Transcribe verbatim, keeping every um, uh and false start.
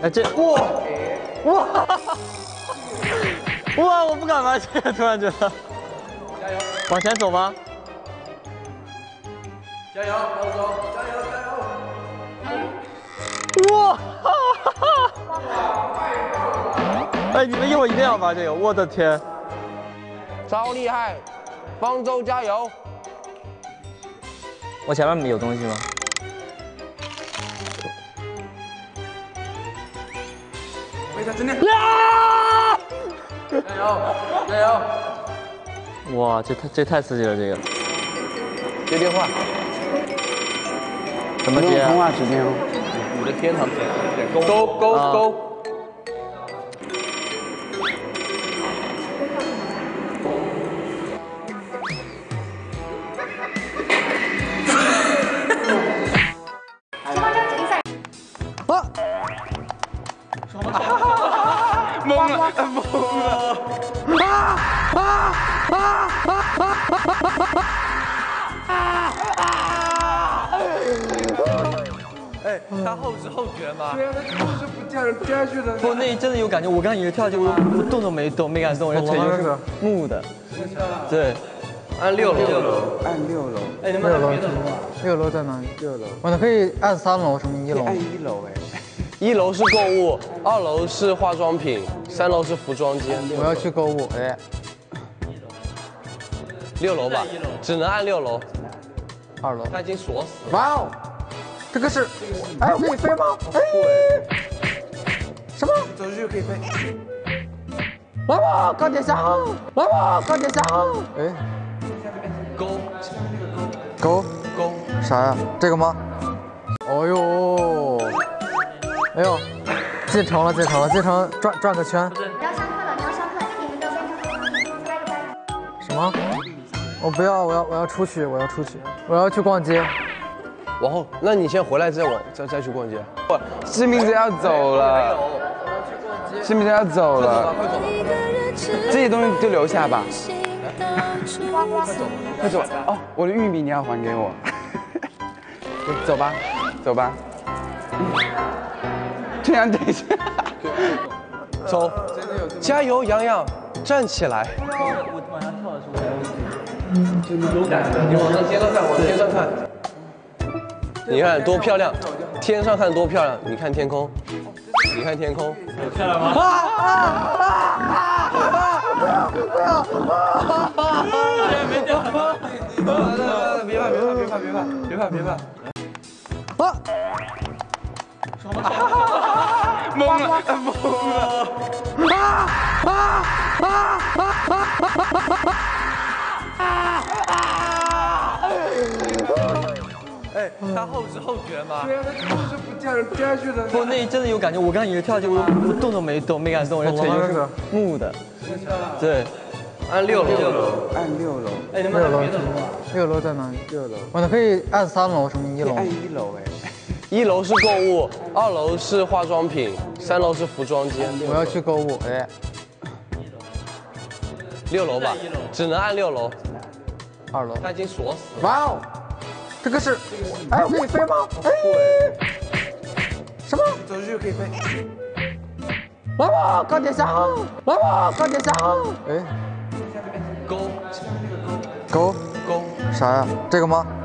哎，这哇哇哇！我不敢玩这个，突然觉得。加油！往前走吗？加油，老总！加油加油！哇！哎，你们一会儿一定要玩这个，我的天！ 超厉害！方舟加油！ 我前面有东西吗？ 真的！ 啊！ 加油！加油！ 哇，这太这太刺激了，这个。 接电话。 怎么接？ 通话时间哦。 你的天堂勾勾勾。 啊！ 懵了，懵了！ 啊啊啊啊啊！ 哎，他后知后觉吗？ 对啊，他就是不掉掉下去的。 不，那真的有感觉。我刚以为跳下去，我我动都没动，没敢动，我这腿就是木的。对， 按六楼， 按六楼。 哎，你们六楼，六楼在哪里？ 六楼。 我们可以按三楼，什么一楼？ 按一楼哎。 一楼是购物，二楼是化妆品，三楼是服装间。 我要去购物，哎， 六楼吧，只能按六楼。 二楼。 他已经锁死了。 哇哦，这个是，哎，我可以飞吗？哎，什么？ 走出去可以飞。 来吧，钢铁侠！来吧，钢铁侠！哎， 勾勾勾啥呀？这个吗？哦呦。 哎呦，进城了，进城了，进城转转个圈。 你要上课了，你要上课，一点就到现场，拜个拜。 什么？我不要，我要我要出去，我要出去，我要去逛街。 往后，那你先回来再往再再去逛街。 不，志明姐要走了。志明姐要走了。 快走吧， 这些东西就留下吧。 呱呱。 快走！哦，我的玉米你要还给我。走吧，走吧。这样等一下。 走，加油，洋洋，站起来。 我往上跳的时候没有有感觉。 你往上天上看，往天上看。你看多漂亮，天上看多漂亮。你看天空，你看天空， 有漂亮吗？ 啊啊啊啊！不要不要！ 没掉。 别怕别怕别怕别怕别怕别怕！ 啊！ 懵了懵了！ 啊啊啊啊！ 哎，他后知后觉吗？ 对啊，他就是不掉掉下去的。 不，那真的有感觉。我刚以为跳下去，我我动都没动，没敢动，我这腿就是木的。对， 按六楼。 按六楼。 哎，你们六楼，六楼在哪里？ 六楼。 我们可以按三楼，什么一楼？ 按一楼哎。 一楼是购物，二楼是化妆品，三楼是服装间。 我要去购物，哎， 六楼吧，只能按六楼。 二楼。 他已经锁死了。 哇哦，这个是，哎，我可以飞吗？哎，什么？ 走出去可以飞。 来吧，钢铁侠！来吧，钢铁侠！哎， 勾勾勾啥呀？这个吗？